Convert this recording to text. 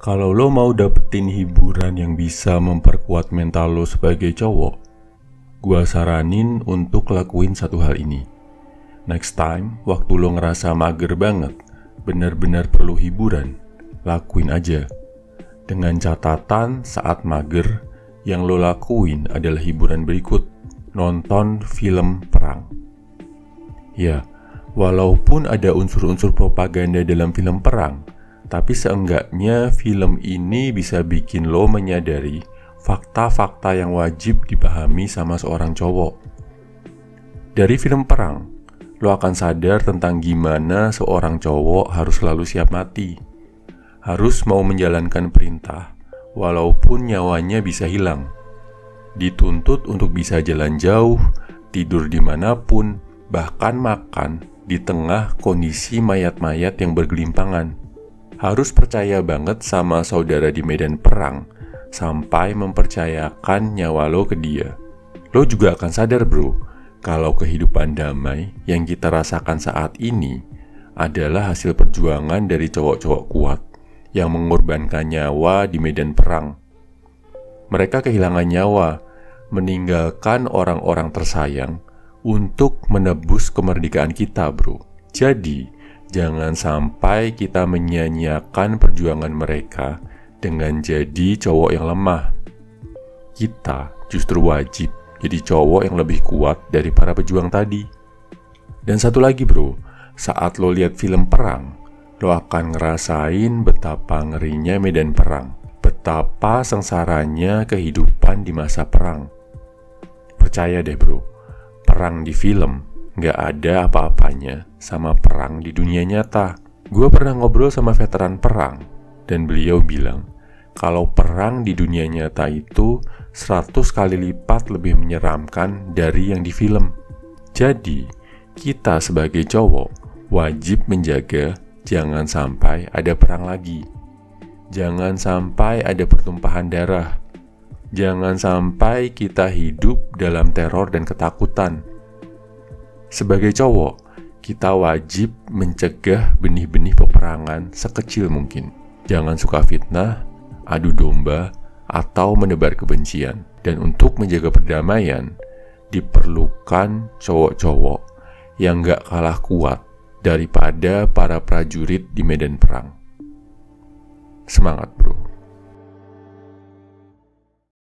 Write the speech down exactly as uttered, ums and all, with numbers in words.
Kalau lo mau dapetin hiburan yang bisa memperkuat mental lo sebagai cowok, gua saranin untuk lakuin satu hal ini. Next time, waktu lo ngerasa mager banget, bener-bener perlu hiburan, lakuin aja. Dengan catatan saat mager, yang lo lakuin adalah hiburan berikut, nonton film perang. Ya, walaupun ada unsur-unsur propaganda dalam film perang, tapi seenggaknya film ini bisa bikin lo menyadari fakta-fakta yang wajib dipahami sama seorang cowok. Dari film perang, lo akan sadar tentang gimana seorang cowok harus selalu siap mati. Harus mau menjalankan perintah, walaupun nyawanya bisa hilang. Dituntut untuk bisa jalan jauh, tidur dimanapun, bahkan makan di tengah kondisi mayat-mayat yang bergelimpangan. Harus percaya banget sama saudara di medan perang, sampai mempercayakan nyawa lo ke dia. Lo juga akan sadar bro, kalau kehidupan damai yang kita rasakan saat ini adalah hasil perjuangan dari cowok-cowok kuat yang mengorbankan nyawa di medan perang. Mereka kehilangan nyawa, meninggalkan orang-orang tersayang untuk menebus kemerdekaan kita bro. Jadi, jangan sampai kita menyia-nyiakan perjuangan mereka dengan jadi cowok yang lemah. Kita justru wajib jadi cowok yang lebih kuat dari para pejuang tadi. Dan satu lagi bro, saat lo lihat film perang, lo akan ngerasain betapa ngerinya medan perang, betapa sengsaranya kehidupan di masa perang. Percaya deh bro, perang di film gak ada apa-apanya sama perang di dunia nyata. Gue pernah ngobrol sama veteran perang, dan beliau bilang kalau perang di dunia nyata itu seratus kali lipat lebih menyeramkan dari yang di film. Jadi, kita sebagai cowok wajib menjaga jangan sampai ada perang lagi. Jangan sampai ada pertumpahan darah. Jangan sampai kita hidup dalam teror dan ketakutan. Sebagai cowok, kita wajib mencegah benih-benih peperangan sekecil mungkin. Jangan suka fitnah, adu domba, atau menebar kebencian. Dan untuk menjaga perdamaian, diperlukan cowok-cowok yang gak kalah kuat daripada para prajurit di medan perang. Semangat bro.